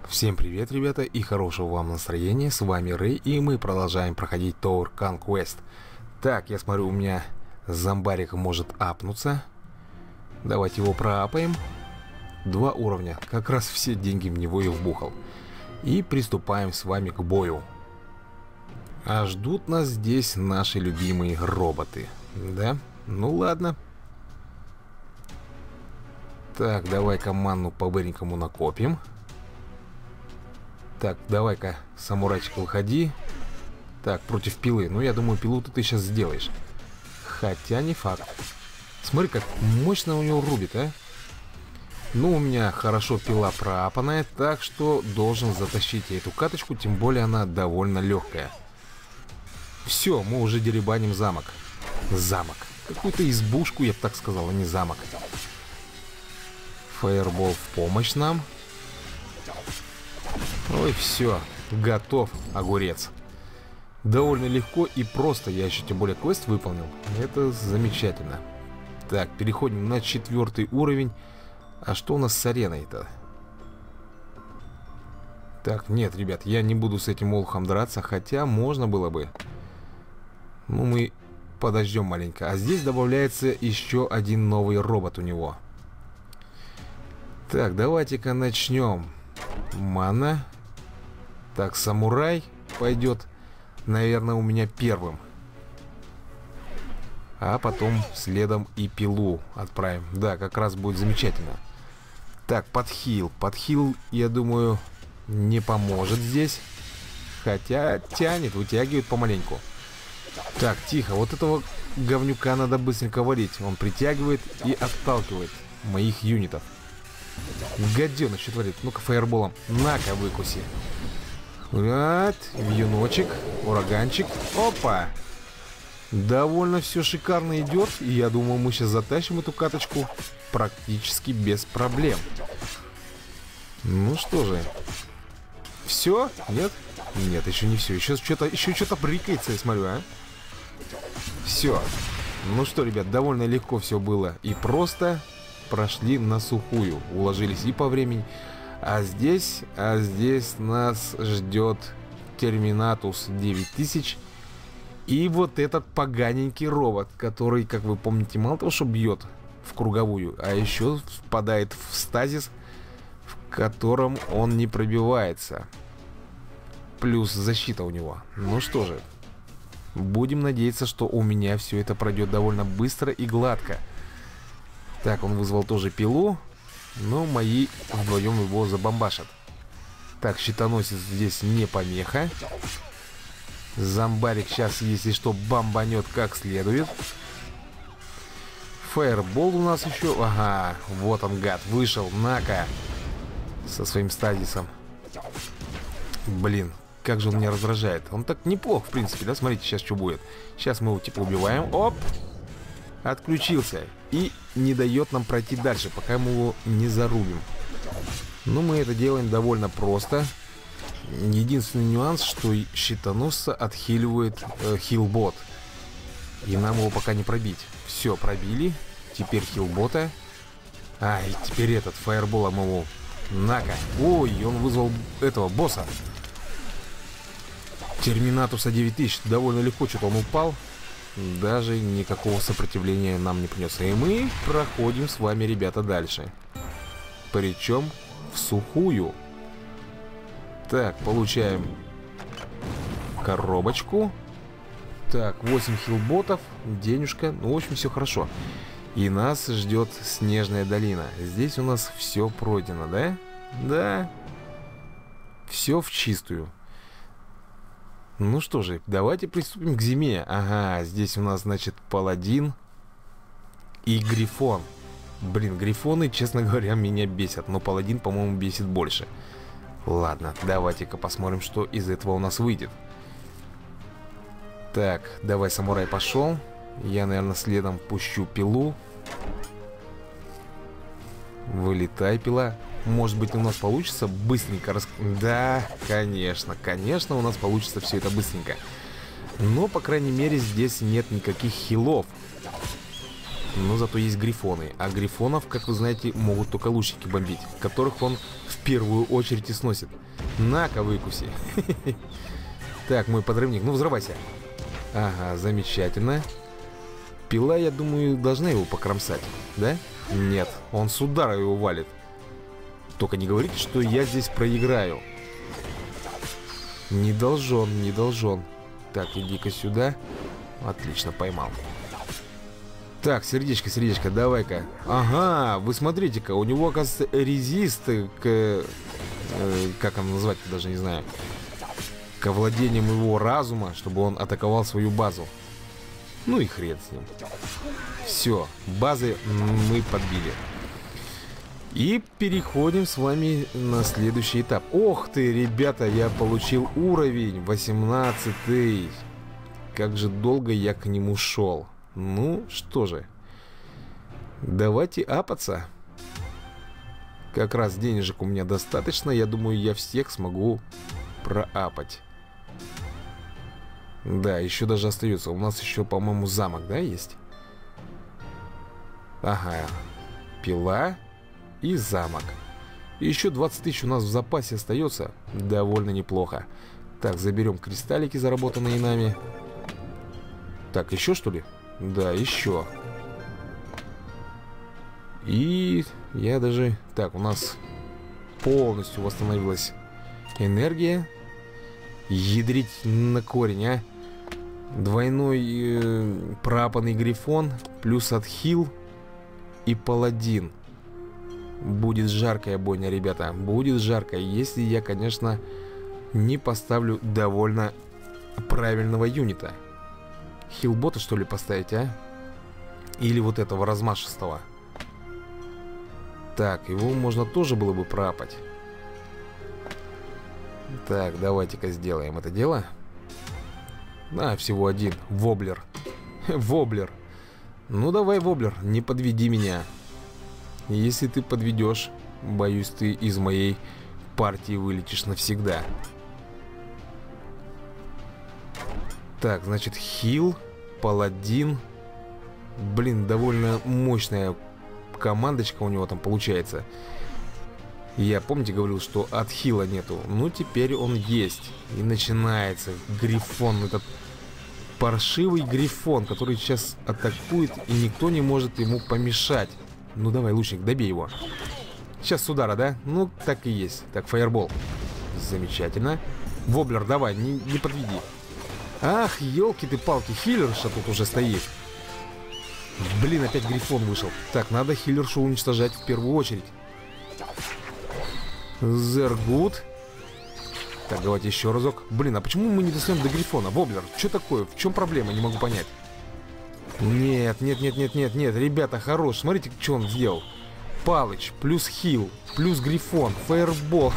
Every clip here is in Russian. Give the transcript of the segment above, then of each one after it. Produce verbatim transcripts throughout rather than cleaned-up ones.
Всем привет, ребята, и хорошего вам настроения. С вами Рэй, и мы продолжаем проходить Tower Conquest. Так, я смотрю, у меня зомбарик может апнуться. Давайте его проапаем. Два уровня, как раз все деньги в него и вбухал. И приступаем с вами к бою. А ждут нас здесь наши любимые роботы. Да? Ну ладно. Так, давай-ка манну по-быренькому накопим. Так, давай-ка, самурайчик, выходи. Так, против пилы. Ну, я думаю, пилу-то ты сейчас сделаешь. Хотя не факт. Смотри, как мощно у него рубит, а. Ну, у меня хорошо пила проапанная, так что должен затащить я эту каточку, тем более она довольно легкая. Все, мы уже деребаним замок. Замок. Какую-то избушку, я бы так сказал, а не замок. Фаербол в помощь нам. Ой, все, готов огурец. Довольно легко и просто, я еще тем более квест выполнил. Это замечательно. Так, переходим на четвертый уровень. А что у нас с ареной-то? Так, нет, ребят, я не буду с этим олухом драться, хотя можно было бы. Ну, мы подождем маленько. А здесь добавляется еще один новый робот у него. Так, давайте-ка начнем. Мана. Так, самурай пойдет, наверное, у меня первым. А потом следом и пилу отправим. Да, как раз будет замечательно. Так, подхил. Подхил, я думаю, не поможет здесь. Хотя тянет, вытягивает помаленьку. Так, тихо. Вот этого говнюка надо быстренько валить. Он притягивает и отталкивает моих юнитов. Гаденыш, что творит? Ну-ка, фаерболом. На-ка, выкуси. Вот, вьюночек, ураганчик. Опа! Довольно все шикарно идет. И я думаю, мы сейчас затащим эту каточку практически без проблем. Ну что же. Все? Нет? Нет, еще не все. Еще что-то еще что-то брикается, я смотрю, а? Все. Ну что, ребят, довольно легко все было и просто. Прошли на сухую, уложились и по времени. А здесь, а здесь нас ждет Терминатус девять тысяч. И вот этот поганенький робот, который, как вы помните, мало того, что бьет в круговую, а еще впадает в стазис, в котором он не пробивается. Плюс защита у него. Ну что же, будем надеяться, что у меня все это пройдет довольно быстро и гладко. Так, он вызвал тоже пилу, но мои вдвоем его забомбашат. Так, щитоносец здесь не помеха. Зомбарик сейчас, если что, бомбанет как следует. Фаербол у нас еще. Ага, вот он, гад, вышел, на-ка. Со своим стазисом. Блин, как же он меня раздражает. Он так неплохо, в принципе, да? Смотрите, сейчас что будет. Сейчас мы его типа убиваем. Оп! Отключился. И не дает нам пройти дальше, пока мы его не зарубим. Но мы это делаем довольно просто. Единственный нюанс, что щитоносца отхиливает э, хилбот. И нам его пока не пробить. Все, пробили. Теперь хилбота. А, и теперь этот, фаерболом его. На-ка. Ой, он вызвал этого босса. Терминатуса девять тысяч. Довольно легко, что-то он упал. Даже никакого сопротивления нам не принес. И мы проходим с вами, ребята, дальше. Причем в сухую. Так, получаем коробочку. Так, восемь хилботов. Денежка. Ну, в общем, все хорошо. И нас ждет снежная долина. Здесь у нас все пройдено, да? Да. Все в чистую. Ну что же, давайте приступим к зиме. Ага, здесь у нас, значит, паладин и грифон. Блин, грифоны, честно говоря, меня бесят. Но паладин, по-моему, бесит больше. Ладно, давайте-ка посмотрим, что из этого у нас выйдет. Так, давай, самурай пошел. Я, наверное, следом пущу пилу. Вылетай, пила. Может быть, у нас получится быстренько рас... Да, конечно, конечно, у нас получится все это быстренько. Но, по крайней мере, здесь нет никаких хилов. Но зато есть грифоны. А грифонов, как вы знаете, могут только лучники бомбить, которых он в первую очередь и сносит. На-ка, выкуси. Так, мой подрывник, ну взрывайся. Ага, замечательно. Пила, я думаю, должна его покромсать, да? Нет, он с удара его валит. Только не говорите, что я здесь проиграю. Не должен, не должен. Так, иди-ка сюда. Отлично, поймал. Так, сердечко, сердечко, давай-ка. Ага, вы смотрите-ка, у него, оказывается, резист к... Э, как он назвать, даже не знаю. К овладениям его разума, чтобы он атаковал свою базу. Ну и хрен с ним. Все, базы мы подбили. И переходим с вами на следующий этап. Ох ты, ребята, я получил уровень восемнадцатый. Как же долго я к нему шел. Ну, что же. Давайте апаться. Как раз денежек у меня достаточно. Я думаю, я всех смогу проапать. Да, еще даже остается. У нас еще, по-моему, замок, да, есть? Ага. Пила и замок. И еще двадцать тысяч у нас в запасе остается. Довольно неплохо. Так, заберем кристаллики, заработанные нами. Так, еще что ли? Да, еще. И я даже... Так, у нас полностью восстановилась энергия. Ядрить на корень, а. Двойной э, пропанный грифон. Плюс отхил. И паладин. Будет жаркая бойня, ребята. Будет жарко, если я, конечно, не поставлю довольно правильного юнита. Хилбота, что ли, поставить, а? Или вот этого размашистого. Так, его можно тоже было бы проапать. Так, давайте-ка сделаем это дело. А, всего один. Воблер. Воблер. Ну давай, Воблер, не подведи меня. Если ты подведешь, боюсь, ты из моей партии вылетишь навсегда. Так, значит, хил, паладин. Блин, довольно мощная командочка у него там получается. Я, помните, говорил, что от хила нету. Ну, теперь он есть. И начинается грифон. Этот паршивый грифон, который сейчас атакует, и никто не может ему помешать. Ну, давай, лучник, добей его. Сейчас с удара, да? Ну, так и есть. Так, фаербол. Замечательно. Воблер, давай, не, не подведи. Ах, елки ты палки, хиллерша тут уже стоит. Блин, опять грифон вышел. Так, надо хиллершу уничтожать в первую очередь. Зергут. Так, давайте еще разок. Блин, а почему мы не достаем до грифона? Воблер, что такое? В чем проблема? Не могу понять. Нет, нет, нет, нет, нет, нет. Ребята, хорош. Смотрите, что он сделал. Палыч, плюс хил, плюс грифон, фаербол.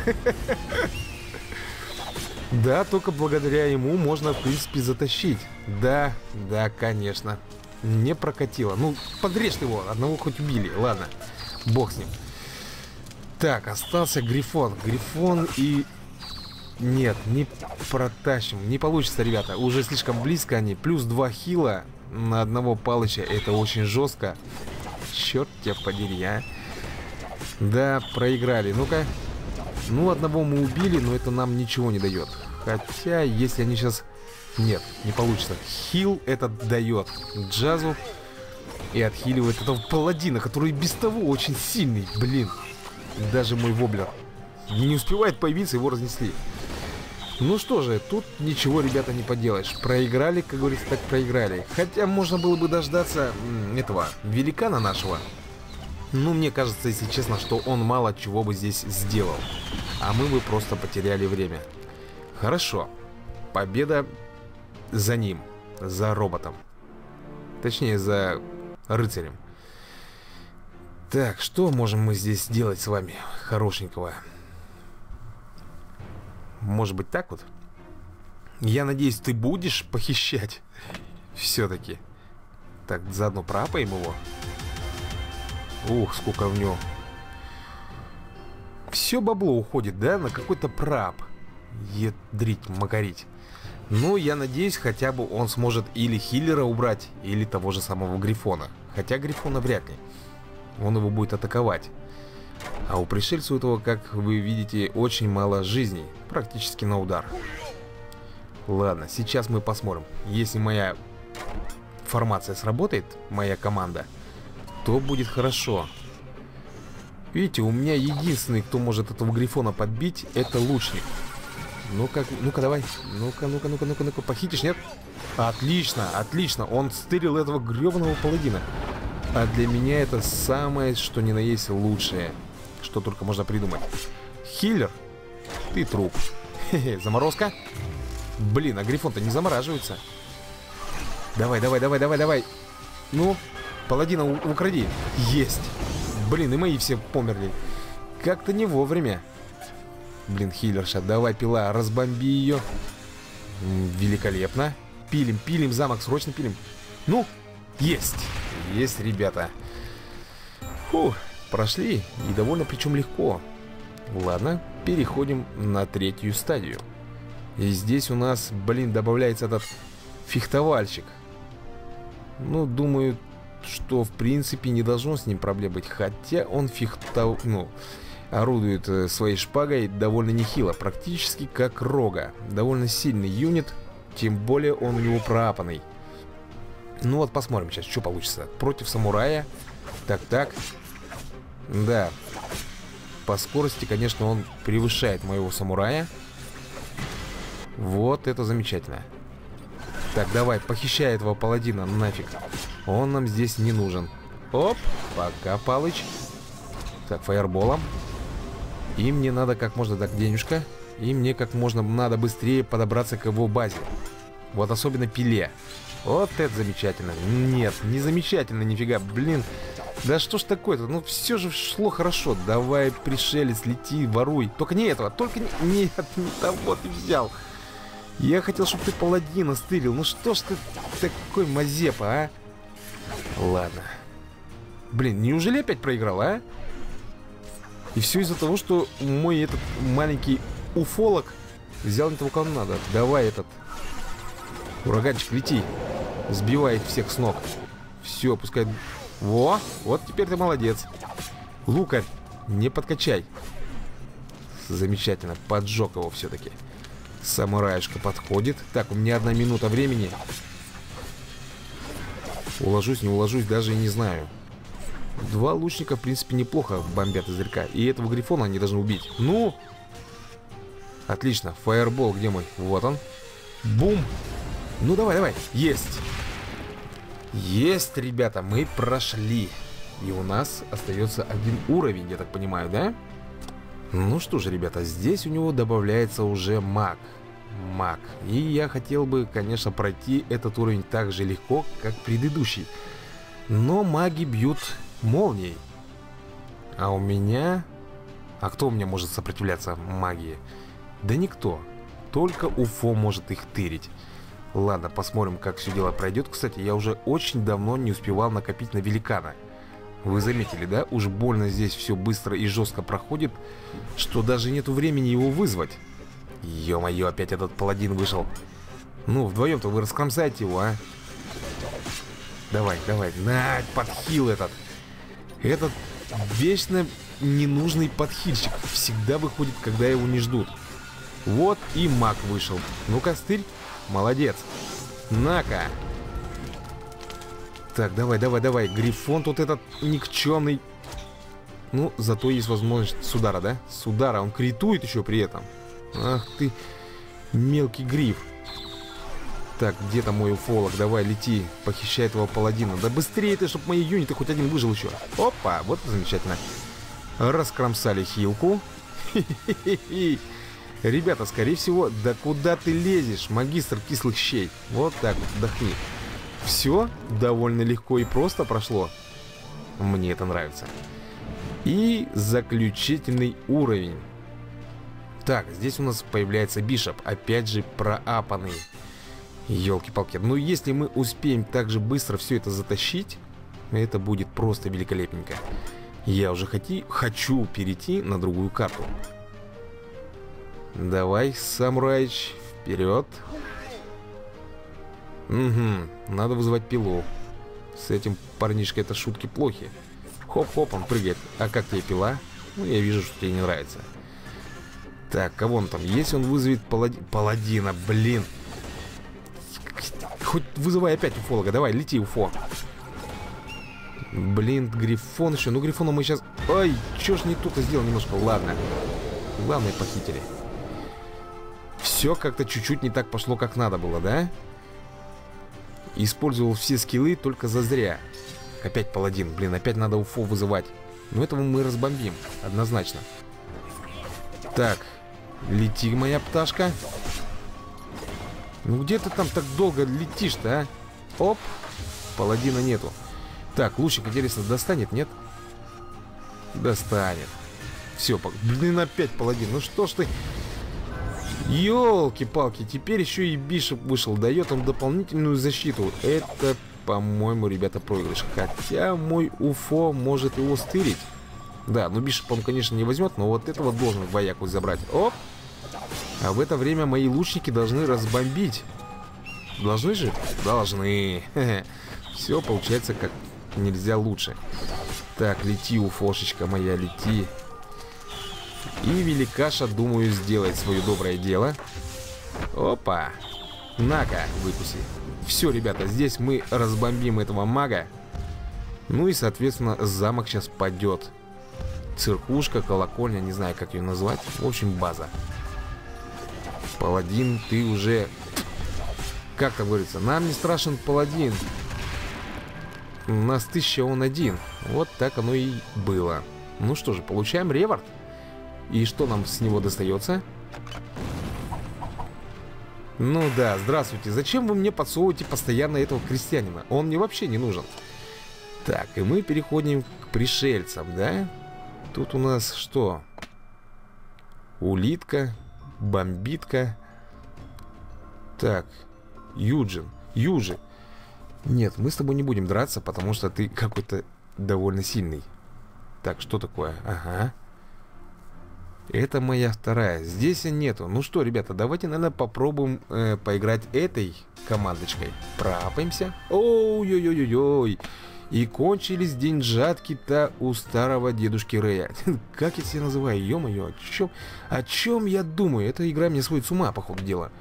Да, только благодаря ему можно, в принципе, затащить. Да, да, конечно. Не прокатило. Ну, подрежь его. Одного хоть убили. Ладно, бог с ним. Так, остался грифон. Грифон и... Нет, не протащим. Не получится, ребята. Уже слишком близко они. Плюс два хила на одного палыча. Это очень жестко. Черт тебя подери, а. Да, проиграли. Ну-ка. Ну, одного мы убили, но это нам ничего не дает. Хотя, если они сейчас... Нет, не получится. Хил этот дает Джазу. И отхиливает этого паладина, который без того очень сильный. Блин. Даже мой воблер не успевает появиться, его разнесли. Ну что же, тут ничего, ребята, не поделаешь. Проиграли, как говорится, так проиграли. Хотя можно было бы дождаться этого великана нашего. Ну, мне кажется, если честно, что он мало чего бы здесь сделал. А мы бы просто потеряли время. Хорошо. Победа за ним. За роботом. Точнее, за рыцарем. Так, что можем мы здесь сделать с вами хорошенького? Может быть, так вот? Я надеюсь, ты будешь похищать. Все-таки. Так, заодно проапаем его. Ух, сколько в нем. Все бабло уходит, да? На какой-то проап. Ядрить, макарить. Ну, я надеюсь, хотя бы он сможет или хиллера убрать, или того же самого Грифона. Хотя Грифона вряд ли. Он его будет атаковать. А у пришельца у этого, как вы видите, очень мало жизней. Практически на удар. Ладно, сейчас мы посмотрим. Если моя формация сработает, моя команда, то будет хорошо. Видите, у меня единственный, кто может этого Грифона подбить, это лучник. Ну-ка, ну-ка, давай. Ну-ка, ну-ка, ну-ка, ну-ка, ну-ка. Похитишь, нет? Отлично, отлично. Он стырил этого гребаного паладина. А для меня это самое, что ни на есть лучшее, что только можно придумать. Хиллер, ты труп. Хе-хе, заморозка. Блин, а Грифон-то не замораживается. Давай, давай, давай, давай, давай. Ну, паладина укради. Есть. Блин, и мои все померли. Как-то не вовремя. Блин, хиллерша, давай, пила, разбомби ее. Великолепно. Пилим, пилим замок, срочно пилим. Ну, есть. Есть, ребята. Фух, прошли. И довольно причем легко. Ладно, переходим на третью стадию. И здесь у нас, блин, добавляется этот фехтовальщик. Ну, думаю, что в принципе не должно с ним проблем быть. Хотя он фехтов... ну... орудует своей шпагой довольно нехило, практически как Рога. Довольно сильный юнит, тем более он у него проапанный. Ну вот посмотрим сейчас, что получится. Против самурая. Так-так. Да. По скорости, конечно, он превышает моего самурая. Вот это замечательно. Так, давай, похищай этого паладина нафиг. Он нам здесь не нужен. Оп, пока, Палыч. Так, фаерболом. И мне надо как можно, так, денежка. И мне как можно надо быстрее подобраться к его базе. Вот особенно пиле. Вот это замечательно. Нет, не замечательно, нифига. Блин, да что ж такое-то? Ну все же шло хорошо. Давай, пришелец, лети, воруй. Только не этого, только не... Нет, не того ты взял. Я хотел, чтобы ты паладина стырил. Ну что ж ты такой мазепа, а? Ладно. Блин, неужели опять проиграл, а? И все из-за того, что мой этот маленький уфолог взял не того, кого надо. Давай этот ураганчик, лети. Сбивай их всех с ног. Все, пускай... Во, вот теперь ты молодец. Лукарь, не подкачай. Замечательно, поджег его все-таки. Самураишка подходит. Так, у меня одна минута времени. Уложусь, не уложусь, даже и не знаю. Два лучника, в принципе, неплохо бомбят издалека. И этого Грифона они должны убить. Ну! Отлично. Фаербол, где мой? Вот он. Бум! Ну, давай, давай. Есть! Есть, ребята, мы прошли. И у нас остается один уровень, я так понимаю, да? Ну что же, ребята, здесь у него добавляется уже маг. Маг. И я хотел бы, конечно, пройти этот уровень так же легко, как предыдущий. Но маги бьют молнией. А у меня... А кто у меня может сопротивляться магии? Да никто. Только Уфо может их тырить. Ладно, посмотрим, как все дело пройдет. Кстати, я уже очень давно не успевал накопить на великана. Вы заметили, да? Уж больно здесь все быстро и жестко проходит, что даже нету времени его вызвать. Ё-моё, опять этот паладин вышел. Ну, вдвоем-то вы раскромсайте его, а? Давай, давай, на, подхил этот. Этот вечно ненужный подхильщик всегда выходит, когда его не ждут. Вот и маг вышел. Ну-ка, стырь. Молодец. На-ка. Так, давай, давай, давай. Грифон тут этот никчемный. Ну, зато есть возможность с удара, да? С удара. Он критует еще при этом. Ах ты, мелкий гриф. Так, где там мой уфолог? Давай, лети, похищай этого паладина. Да быстрее ты, чтобы мои юниты хоть один выжил еще. Опа, вот замечательно. Раскромсали хилку. Хи-хи-хи. Ребята, скорее всего, да куда ты лезешь, магистр кислых щей? Вот так вот, вдохни. Все довольно легко и просто прошло. Мне это нравится. И заключительный уровень. Так, здесь у нас появляется Бишоп. Опять же, проапанный. Ёлки-палки. Но если мы успеем так же быстро все это затащить, это будет просто великолепненько. Я уже хоти... хочу перейти на другую карту. Давай, самураич, вперед. Угу, надо вызывать пилу. С этим парнишкой это шутки плохи. Хоп-хоп, он прыгает. А как тебе пила? Ну, я вижу, что тебе не нравится. Так, кого он там? Если он вызовет палади... паладина, блин. Хоть вызывай опять уфолога. Давай, лети, уфо. Блин, грифон еще. Ну, грифона мы сейчас... Ай, чё ж не тут-то сделал немножко. Ладно. Главное, похитили. Все как-то чуть-чуть не так пошло, как надо было, да? Использовал все скиллы только зазря. Опять паладин. Блин, опять надо уфо вызывать. Но этого мы разбомбим. Однозначно. Так. Лети, моя пташка. Ну где ты там так долго летишь-то, а? Оп. Паладина нету. Так, лучник, интересно, достанет, нет? Достанет. Все, блин, опять паладин. Ну что ж ты... Ёлки-палки, теперь еще и Бишоп вышел. Дает он дополнительную защиту. Это, по-моему, ребята, проигрыш. Хотя мой уфо может его стырить. Да, ну Бишоп он, конечно, не возьмет, но вот этого должен вояку забрать. Оп! А в это время мои лучники должны разбомбить. Должны же? Должны. Все получается как нельзя лучше. Так, лети, уфошечка моя, лети. И великаша, думаю, сделает свое доброе дело. Опа. На-ка, выкуси. Все, ребята, здесь мы разбомбим этого мага. Ну и, соответственно, замок сейчас падет. Циркушка, колокольня, не знаю, как ее назвать. В общем, база. Паладин, ты уже... Как там говорится? Нам не страшен паладин. Нас тысяча, он один. Вот так оно и было. Ну что же, получаем ревард. И что нам с него достается? Ну да, здравствуйте. Зачем вы мне подсовываете постоянно этого крестьянина? Он мне вообще не нужен. Так, и мы переходим к пришельцам, да? Тут у нас что? Улитка, бомбитка. Так, Юджин, Южи. Нет, мы с тобой не будем драться, потому что ты какой-то довольно сильный. Так, что такое? Ага. Это моя вторая. Здесь нету. Ну что, ребята, давайте, наверное, попробуем э, поиграть этой командочкой. Прапаемся. Ой-ой-ой-ой-ой. И кончились деньжатки-то у старого дедушки Рэя. Как я себя называю? Ё-моё, о чем, о чем я думаю? Эта игра мне сводит с ума, по ходу дела.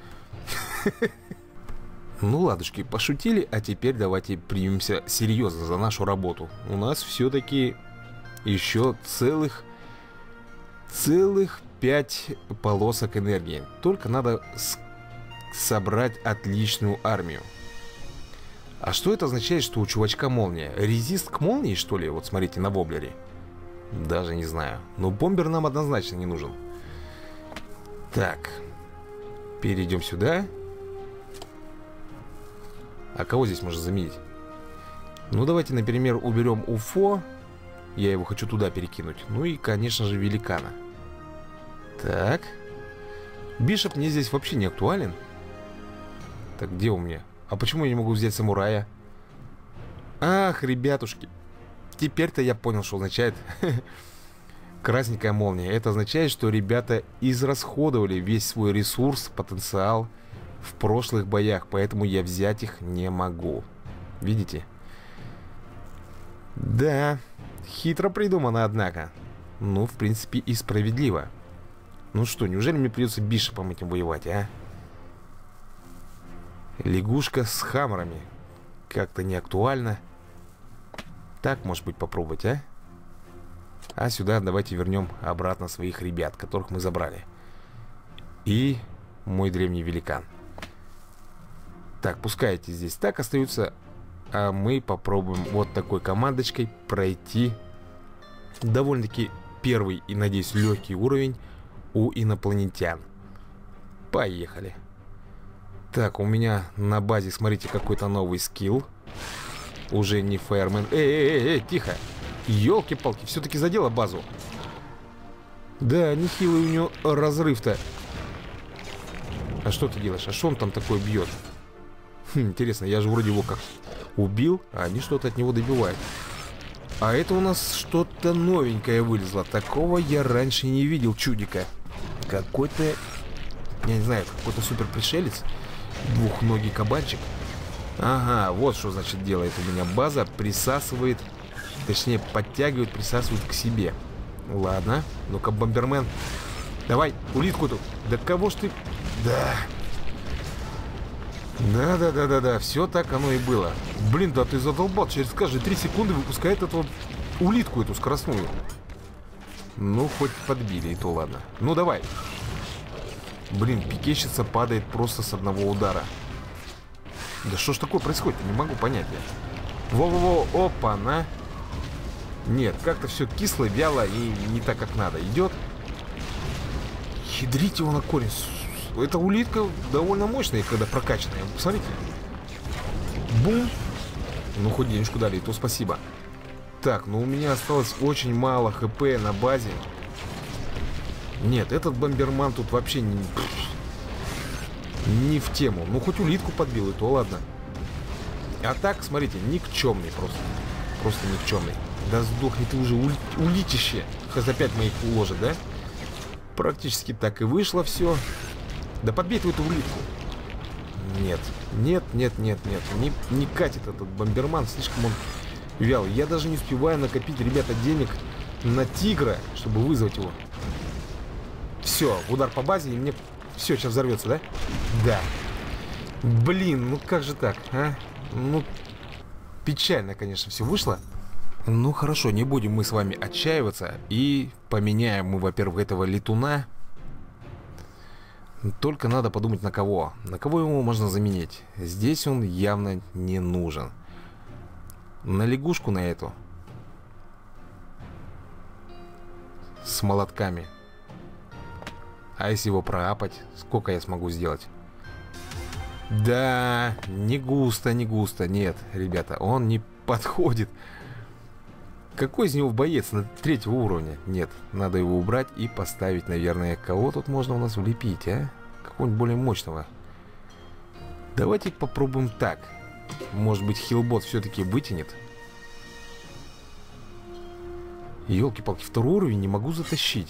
Ну, ладушки, пошутили, а теперь давайте примемся серьезно за нашу работу. У нас все-таки еще целых... Целых пять полосок энергии. Только надо собрать отличную армию. А что это означает, что у чувачка молния? Резист к молнии, что ли? Вот смотрите, на воблере. Даже не знаю. Но бомбер нам однозначно не нужен. Так. Перейдем сюда. А кого здесь можно заменить? Ну, давайте, например, уберем уфо. Я его хочу туда перекинуть. Ну и, конечно же, великана. Так. Бишоп мне здесь вообще не актуален. Так, где у меня? А почему я не могу взять самурая? Ах, ребятушки. Теперь-то я понял, что означает красненькая молния. Это означает, что ребята израсходовали весь свой ресурс, потенциал в прошлых боях. Поэтому я взять их не могу. Видите? Да. Хитро придумано, однако. Ну, в принципе, и справедливо. Ну что, неужели мне придется бишопом этим воевать, а? Лягушка с хаммерами. Как-то не актуально. Так, может быть, попробовать, а? А сюда давайте вернем обратно своих ребят, которых мы забрали. И мой древний великан. Так, пускай эти здесь так остаются. А мы попробуем вот такой командочкой пройти довольно-таки первый и, надеюсь, легкий уровень у инопланетян. Поехали. Так, у меня на базе, смотрите, какой-то новый скилл. Уже не фаермен. Эй, эй, эй, эй, тихо. Ёлки-палки, все-таки задела базу. Да, нехилый у него разрыв-то. А что ты делаешь? А что он там такое бьет? Хм, интересно, я же вроде его как убил, а они что-то от него добивают. А это у нас что-то новенькое вылезло. Такого я раньше не видел, чудика. Какой-то, я не знаю, какой-то супер пришелец. Двухногий кабанчик. Ага, вот что значит делает у меня база. Присасывает, точнее подтягивает, присасывает к себе. Ладно, ну-ка, бомбермен. Давай, улитку тут. Да кого ж ты... Да. Да-да-да-да-да, все так оно и было. Блин, да ты задолбал. Через каждые три секунды выпускает эту улитку, эту скоростную. Ну, хоть подбили, и то ладно. Ну, давай. Блин, пикещица падает просто с одного удара. Да что ж такое происходит? Не могу понять я. Во-во-во, опа-на. Нет, как-то все кисло, вяло и не так, как надо. Идет. Ядрить его на корень. Эта улитка довольно мощная, когда прокачанная. Посмотрите. Бум. Ну, хоть денежку дали, и то спасибо. Так, ну у меня осталось очень мало хп на базе. Нет, этот бомберман тут вообще не... не в тему. Ну, хоть улитку подбил, и то ладно. А так, смотрите, никчемный просто. Просто никчемный. Да сдохни ты уже, ули... улитище. Сейчас опять моих уложат, да? Практически так и вышло все. Да подбей ты эту улитку. Нет, нет, нет, нет, нет. Не, не катит этот бомберман, слишком он вялый. Я даже не успеваю накопить, ребята, денег на тигра, чтобы вызвать его. Все, удар по базе, и мне... Все, сейчас взорвется, да? Да. Блин, ну как же так, а? Ну, печально, конечно, все вышло. Ну хорошо, не будем мы с вами отчаиваться. И поменяем мы, во-первых, этого летуна. Только надо подумать, на кого. На кого его можно заменить. Здесь он явно не нужен. На лягушку на эту. С молотками. А если его проапать, сколько я смогу сделать? Да, не густо, не густо. Нет, ребята, он не подходит. Какой из него боец на третьего уровня? Нет, надо его убрать и поставить, наверное, кого тут можно у нас влепить, а? Какого-нибудь более мощного. Давайте попробуем так. Может быть, хилбот все-таки вытянет. Ёлки-палки, второй уровень не могу затащить.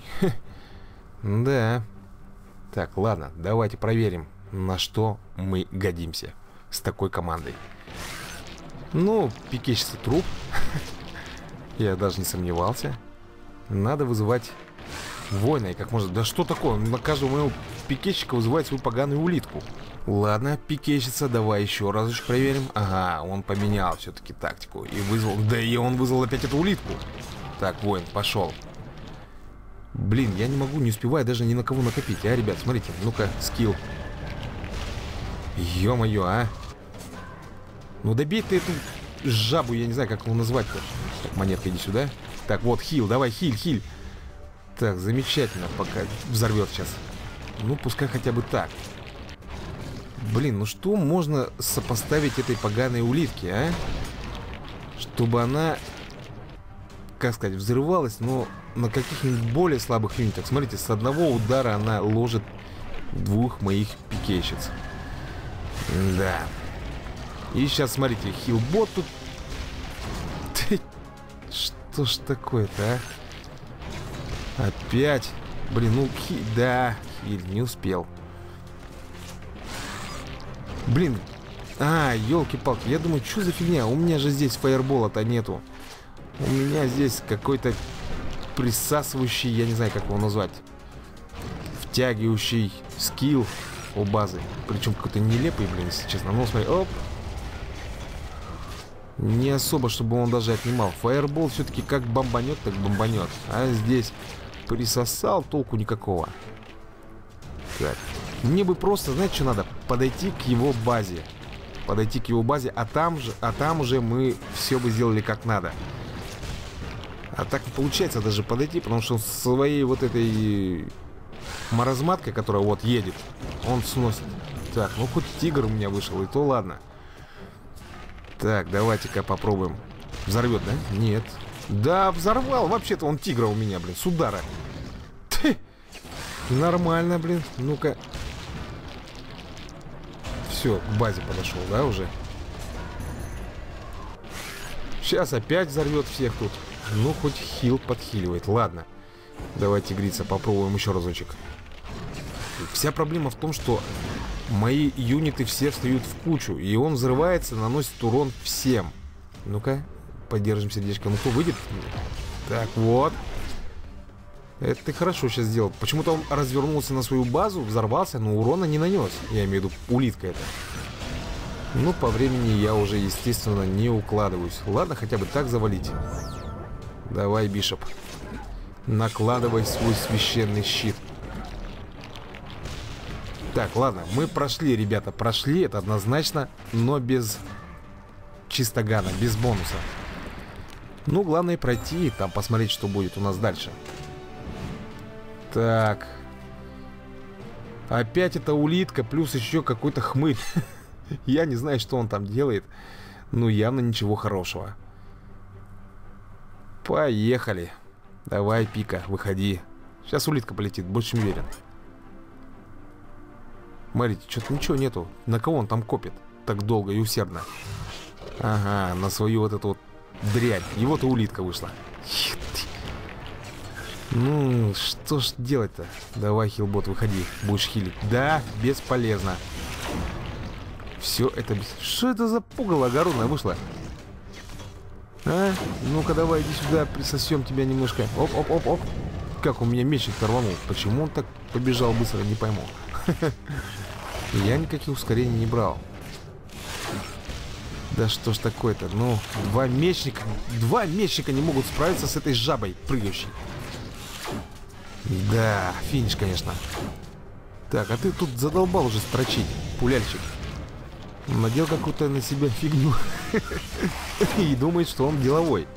Да. Так, ладно, давайте проверим, на что мы годимся с такой командой. Ну, пикещица труп. Я даже не сомневался. Надо вызывать воина. И как можно... Да что такое? На каждого моего пикещика вызывает свою поганую улитку. Ладно, пикещица, давай еще разочек проверим. Ага, он поменял все-таки тактику. И вызвал... Да и он вызвал опять эту улитку. Так, воин, пошел. Блин, я не могу, не успеваю даже ни на кого накопить. А, ребят, смотрите, ну-ка, скилл. Ё-моё, а. Ну добей ты эту жабу, я не знаю, как его назвать-то. Так, монетка, иди сюда. Так, вот, хил, давай, хиль, хиль. Так, замечательно, пока взорвет сейчас. Ну, пускай хотя бы так. Блин, ну что можно сопоставить этой поганой улитке, а? Чтобы она, как сказать, взрывалась, но на каких-нибудь более слабых юнитах. Смотрите, с одного удара она ложит двух моих пикейщиц. Да. И сейчас, смотрите, хилбот тут... Что ж такое-то, а? Опять. Блин, ну, хи... да, хиль, не успел. Блин. А, елки-палки, я думаю, что за фигня? У меня же здесь фаербола-то нету. У меня здесь какой-то присасывающий, я не знаю, как его назвать, втягивающий скилл у базы. Причем какой-то нелепый, блин, если честно. Ну, смотри, оп. Не особо, чтобы он даже отнимал. Фаербол все-таки как бомбанет, так бомбанет. А здесь присосал, толку никакого. Так. Мне бы просто, знаете, что надо? Подойти к его базе. Подойти к его базе, а там же, а там уже мы все бы сделали как надо. А так не получается даже подойти, потому что своей вот этой маразматкой, которая вот едет, он сносит. Так, ну хоть тигр у меня вышел, и то ладно. Так, давайте-ка попробуем. Взорвет, да? Нет. Да, взорвал. Вообще-то он тигра у меня, блин, с удара. Ты. Нормально, блин. Ну-ка. Все, к базе подошел, да, уже? Сейчас опять взорвет всех тут. Ну, хоть хил подхиливает. Ладно. Давайте, тигрица, попробуем еще разочек. Вся проблема в том, что мои юниты все встают в кучу, и он взрывается, наносит урон всем. Ну-ка, поддержим сердечко. Ну, кто выйдет? Так, вот. Это ты хорошо сейчас сделал. Почему-то он развернулся на свою базу, взорвался, но урона не нанес. Я имею в виду, улитка это. Ну, по времени я уже, естественно, не укладываюсь. Ладно, хотя бы так завалить. Давай, Бишоп. Накладывай свой священный щит. Так, ладно, мы прошли, ребята, прошли. Это однозначно, но без чистогана, без бонуса. Ну, главное пройти, там посмотреть, что будет у нас дальше. Так. Опять эта улитка, плюс еще какой-то хмырь. Я не знаю, что он там делает. Ну, явно ничего хорошего. Поехали. Давай, Пика, выходи. Сейчас улитка полетит, больше чем уверен. Смотрите, что-то ничего нету. На кого он там копит так долго и усердно? Ага, на свою вот эту вот дрянь. И вот и улитка вышла. Ну, что ж делать-то? Давай, хилбот, выходи. Будешь хилить. Да, бесполезно. Все это... Что это за пугало огородное вышло? А? Ну-ка, давай, иди сюда, присосем тебя немножко. Оп-оп-оп-оп. Как у меня мечник-то рванул. Почему он так побежал быстро, не пойму. Я никаких ускорений не брал. Да что ж такое-то? Ну, два мечника... Два мечника не могут справиться с этой жабой прыгающей. Да, финиш, конечно. Так, а ты тут задолбал уже строчить, пуляльчик. Надел какую-то на себя фигню. И думает, что он деловой.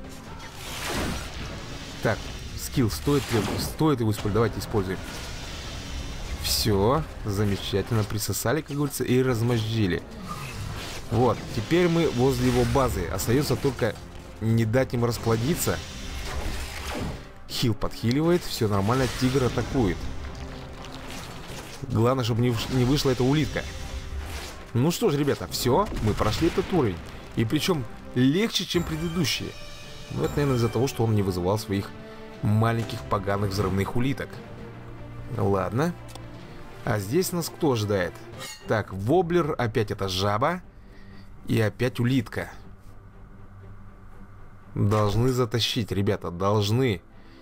Так, скилл стоит, стоит его использовать. Давайте используем. Все, замечательно. Присосали, как говорится, и размозжили. Вот, теперь мы возле его базы. Остается только не дать им расплодиться. Хил подхиливает, все нормально, тигр атакует. Главное, чтобы не, не вышла эта улитка. Ну что ж, ребята, все, мы прошли этот уровень. И причем легче, чем предыдущие. Ну, это, наверное, из-за того, что он не вызывал своих маленьких поганых взрывных улиток. Ладно. А здесь нас кто ожидает? Так, воблер, опять это жаба. И опять улитка. Должны затащить, ребята, должны.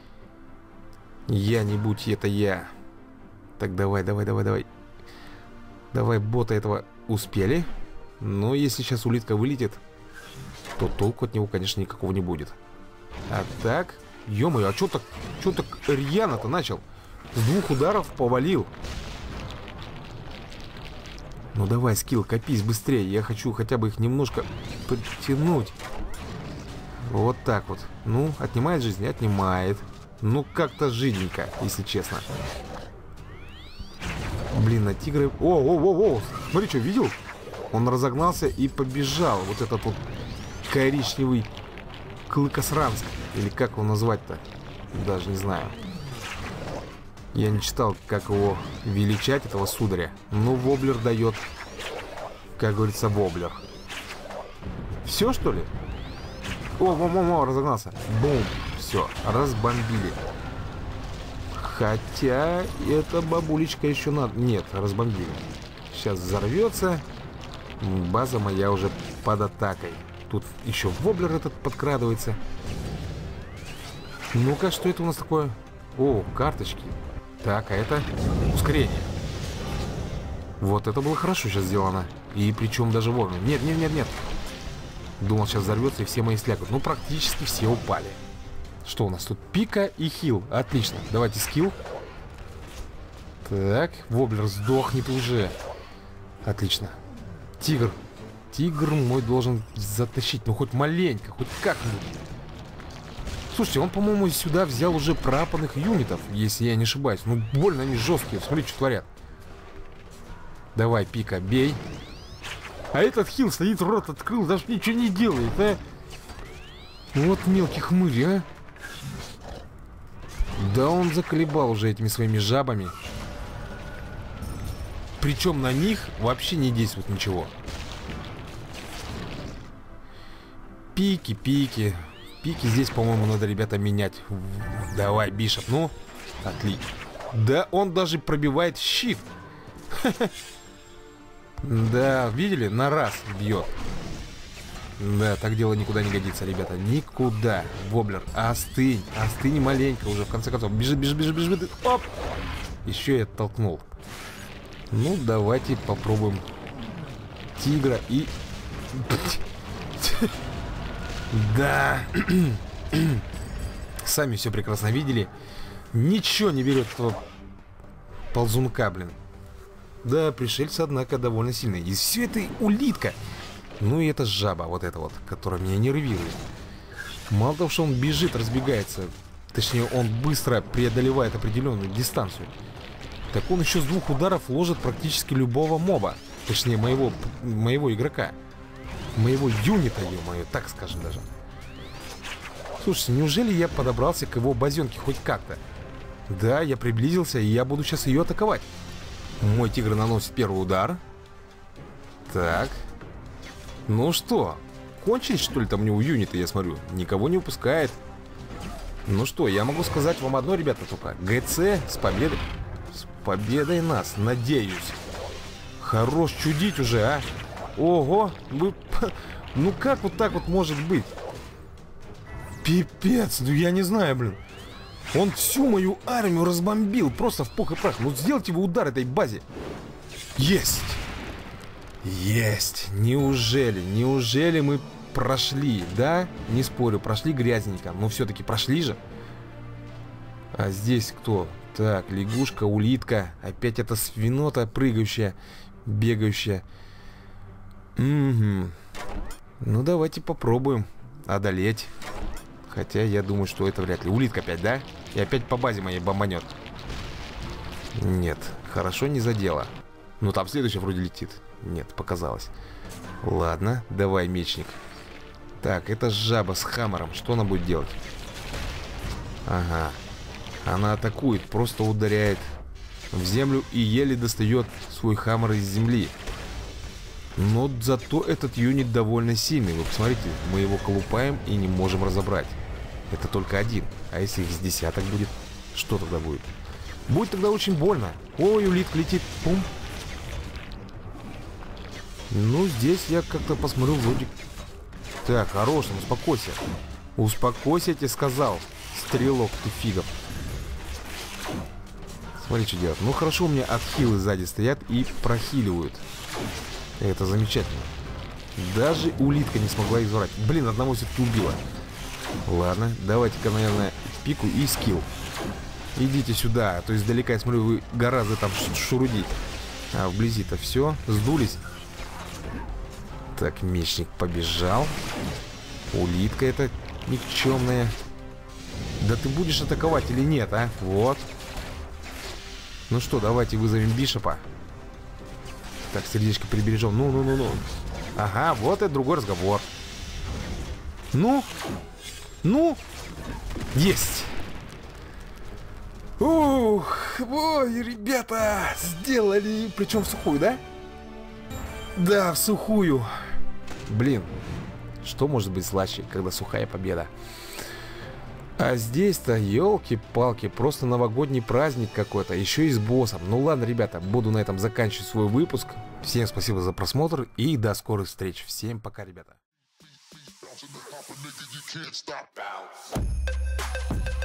Я не будь, это я. Так, давай, давай, давай, давай. Давай, бота этого успели. Но если сейчас улитка вылетит, то толку от него, конечно, никакого не будет. А так, ё-моё, а чё так, чё так рьяно-то начал? С двух ударов повалил. Ну давай, скилл, копись быстрее. Я хочу хотя бы их немножко подтянуть. Вот так вот. Ну, отнимает жизнь? Отнимает. Ну, как-то жиденько, если честно. Блин, на тигры... О, о, о, о! Смотри, что, видел? Он разогнался и побежал. Вот этот вот коричневый клыкосранц. Или как его назвать-то? Даже не знаю. Я не читал, как его величать, этого сударя. Ну, воблер дает, как говорится, воблер. Все, что ли? О, о, о, о, разогнался. Бум. Все, разбомбили. Хотя, эта бабулечка еще надо... Нет, разбомбили. Сейчас взорвется. База моя уже под атакой. Тут еще воблер этот подкрадывается. Ну-ка, что это у нас такое? О, карточки. Так, а это ускорение. Вот это было хорошо сейчас сделано. И причем даже вовремя. Нет, нет, нет, нет. Думал, сейчас взорвется и все мои слякают. Ну, практически все упали. Что у нас тут? Пика и хил. Отлично. Давайте скилл. Так, воблер сдохнет уже. Отлично. Тигр. Тигр мой должен затащить. Ну, хоть маленько, хоть как-нибудь. Слушайте, он, по-моему, сюда взял уже пропанных юнитов, если я не ошибаюсь. Ну, больно они жесткие. Смотри, что творят. Давай, Пика, бей. А этот хил стоит, рот открыл, даже ничего не делает, а? Вот мелкий хмырь, а? Да он заколебал уже этими своими жабами. Причем на них вообще не действует ничего. Пики, пики. Пики здесь, по-моему, надо, ребята, менять. Давай, Бишоп, ну. Отлично. Да он даже пробивает щит. Да, видели? На раз бьет. Да, так дело никуда не годится, ребята. Никуда. Воблер, остынь. Остынь маленько уже, в конце концов. Бежит, бежит, бежит, бежит. Оп! Еще я оттолкнул. Ну, давайте попробуем тигра и... Да. Сами все прекрасно видели. Ничего не берет этого ползунка, блин. Да, пришельцы, однако, довольно сильные. И все это улитка. Ну и это жаба, вот эта вот, которая меня нервирует. Мало того, что он бежит, разбегается. Точнее, он быстро преодолевает определенную дистанцию. Так он еще с двух ударов ложит практически любого моба. Точнее, моего, моего игрока. Моего юнита, ё-моё, так скажем даже. Слушайте, неужели я подобрался к его базенке хоть как-то? Да, я приблизился, и я буду сейчас ее атаковать. Мой тигр наносит первый удар. Так. Ну что, кончились, что ли, там у него юниты, я смотрю? Никого не упускает. Ну что, я могу сказать вам одно, ребята, только. ГЦ с победой. С победой нас, надеюсь. Хорош чудить уже, а. Ого, вы... Ну как вот так вот может быть? Пипец, ну я не знаю, блин. Он всю мою армию разбомбил, просто в пух и прах. Ну сделайте вы удар этой базе. Есть. Есть. Неужели, неужели мы прошли, да? Не спорю, прошли грязненько, но все-таки прошли же. А здесь кто? Так, лягушка, улитка. Опять эта свинота прыгающая, бегающая. Угу. Ну давайте попробуем одолеть. Хотя я думаю, что это вряд ли. Улитка опять, да? И опять по базе моей бомбанет. Нет, хорошо не задело. Ну там следующая вроде летит. Нет, показалось. Ладно, давай, мечник. Так, это жаба с хаммером. Что она будет делать? Ага. Она атакует, просто ударяет в землю и еле достает свой хаммер из земли. Но зато этот юнит довольно сильный. Вы посмотрите, мы его колупаем и не можем разобрать. Это только один. А если их с десяток будет? Что тогда будет? Будет тогда очень больно. Ой, улитка летит. Пум. Ну, здесь я как-то посмотрю вроде... Так, хорош, ну, успокойся. Успокойся, я тебе сказал. Стрелок ты фигов. Смотри, что делать. Ну, хорошо, у меня отхилы сзади стоят и прохиливают. Это замечательно. Даже улитка не смогла их забрать. Блин, одного все-таки убила. Ладно, давайте-ка, наверное, пику и скилл. Идите сюда, а то издалека, я смотрю, вы гораздо там шурудить. А вблизи-то все, сдулись. Так, мечник побежал. Улитка эта никчемная. Да ты будешь атаковать или нет, а? Вот. Ну что, давайте вызовем Бишопа. Так, сердечко прибережем. Ну-ну-ну-ну. Ага, вот это другой разговор. Ну? Ну? Есть! Ух, ой, ребята, сделали, причем в сухую, да? Да, в сухую. Блин, что может быть слаще, когда сухая победа? А здесь-то, елки-палки, просто новогодний праздник какой-то, еще и с боссом. Ну ладно, ребята, буду на этом заканчивать свой выпуск. Всем спасибо за просмотр и до скорых встреч. Всем пока, ребята.